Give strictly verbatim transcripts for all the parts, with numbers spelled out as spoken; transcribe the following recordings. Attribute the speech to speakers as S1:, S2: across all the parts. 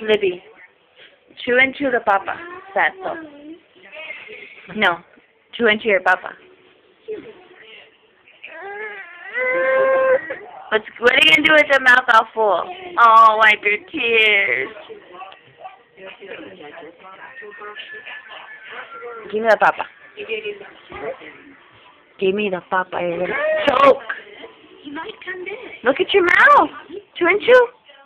S1: Libby, chew into the papa. That's all. No, chew into your papa. What's, what are you going to do with your mouth all full? Oh, wipe your tears. Give me the papa. Give me the papa. You're going to choke. Look at your mouth. Chew and chew.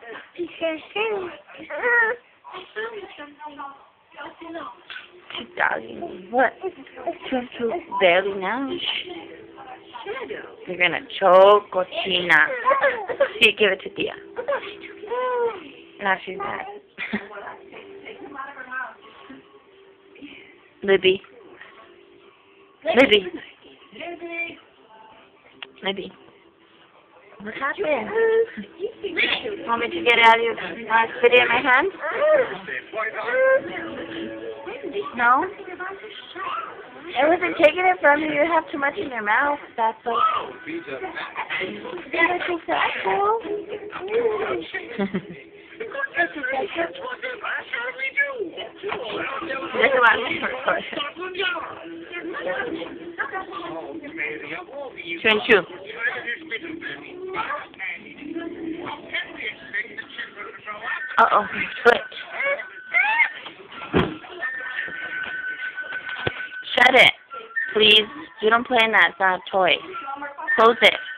S1: She's dogging me. What? Chew and chew. Barely now. You're gonna choke, cochina. See, give it to Tia. Now she's mad. Libby. Libby. Libby. What happened? Want me to get out of your uh, spit it in my hand? No? I wasn't taking it from you. You have too much in your mouth. That's like... You gotta take that cool. This is what I'm recording. Chew and chew. Uh-oh, foot. Shut it, please. You don't play in that. It's not a toy. Close it.